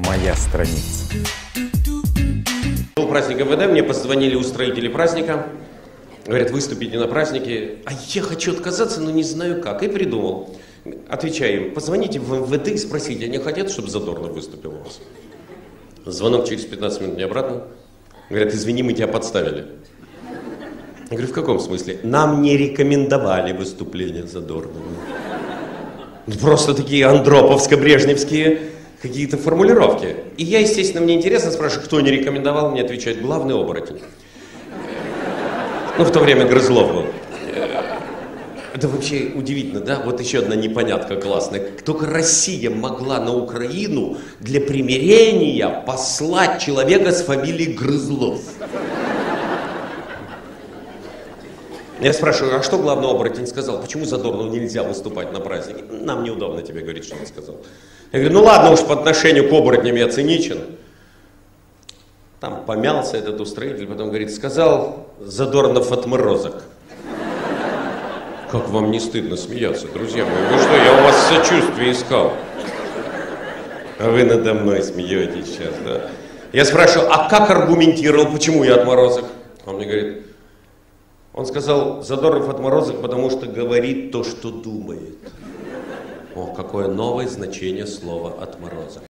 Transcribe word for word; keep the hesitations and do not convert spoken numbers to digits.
моя страница. Был праздник МВД, мне позвонили устроители праздника. Говорят, выступите на празднике. А я хочу отказаться, но не знаю как. И придумал. Отвечаю им, позвоните в МВД и спросите, они хотят, чтобы Задорнов выступил у вас? Звонок через пятнадцать минут, не обратно. Говорят, извини, мы тебя подставили. Я говорю, в каком смысле? Нам не рекомендовали выступление Задорнова. Просто такие андроповско-брежневские какие-то формулировки. И я, естественно, мне интересно, спрашиваю, кто не рекомендовал, мне отвечает, главный оборотень. Ну, в то время Грызлов был. Это вообще удивительно, да? Вот еще одна непонятка классная. Только Россия могла на Украину для примирения послать человека с фамилией Грызлов. Я спрашиваю, а что главный оборотень сказал? Почему Задорнову нельзя выступать на празднике? Нам неудобно тебе говорить, что он сказал. Я говорю, ну ладно уж, по отношению к оборотням я циничен. Там помялся этот устроитель, потом говорит, сказал Задорнов отморозок. Как вам не стыдно смеяться, друзья мои? Вы что, я у вас сочувствие искал. А вы надо мной смеетесь сейчас, да? Я спрашиваю, а как аргументировал, почему я отморозок? Он мне говорит, он сказал, Задорнов отморозок, потому что говорит то, что думает. О, какое новое значение слова отморозок.